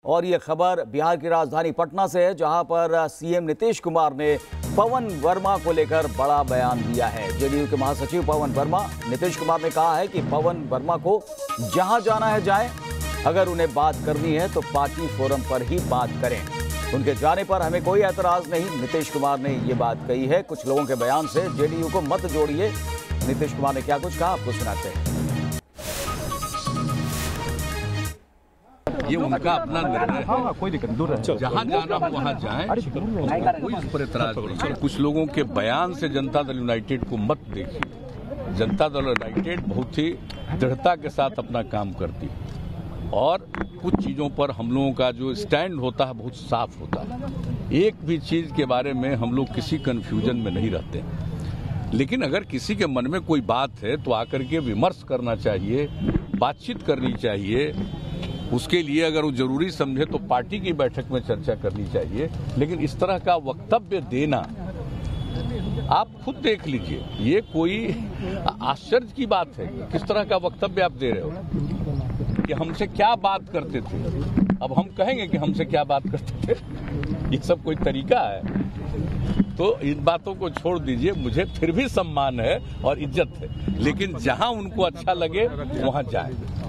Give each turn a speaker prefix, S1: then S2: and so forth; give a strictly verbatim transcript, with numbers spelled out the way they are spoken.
S1: और ये खबर बिहार की राजधानी पटना से है, जहां पर सीएम नीतीश कुमार ने पवन वर्मा को लेकर बड़ा बयान दिया है। जेडीयू के महासचिव पवन वर्मा नीतीश कुमार ने कहा है कि पवन वर्मा को जहां जाना है जाएं, अगर उन्हें बात करनी है तो पार्टी फोरम पर ही बात करें। उनके जाने पर हमें कोई एतराज नहीं, नीतीश कुमार ने ये बात कही है। कुछ लोगों के बयान से जेडीयू को मत जोड़िए। नीतीश कुमार ने क्या कुछ कहा, आपको सुनाते हैं।
S2: ये उनका अपना निर्णय है, कोई दिक्कत दूर है, जहाँ जाना हो वहाँ जाएं, कोई इस पर एतराज नहीं। कुछ लोगों के बयान से जनता दल यूनाइटेड को मत देखिए। जनता दल यूनाइटेड बहुत ही दृढ़ता के साथ अपना काम करती है और कुछ चीजों पर हम लोगों का जो स्टैंड होता है बहुत साफ होता है। एक भी चीज के बारे में हम लोग किसी कंफ्यूजन में नहीं रहते। लेकिन अगर किसी के मन में कोई बात है तो आकर के विमर्श करना चाहिए, बातचीत करनी चाहिए। उसके लिए अगर वो जरूरी समझे तो पार्टी की बैठक में चर्चा करनी चाहिए। लेकिन इस तरह का वक्तव्य देना, आप खुद देख लीजिए, ये कोई आश्चर्य की बात है। किस तरह का वक्तव्य आप दे रहे हो कि हमसे क्या बात करते थे। अब हम कहेंगे कि हमसे क्या बात करते थे, ये सब कोई तरीका है? तो इन बातों को छोड़ दीजिए। मुझे फिर भी सम्मान है और इज्जत है, लेकिन जहां उनको अच्छा लगे वहां जाए।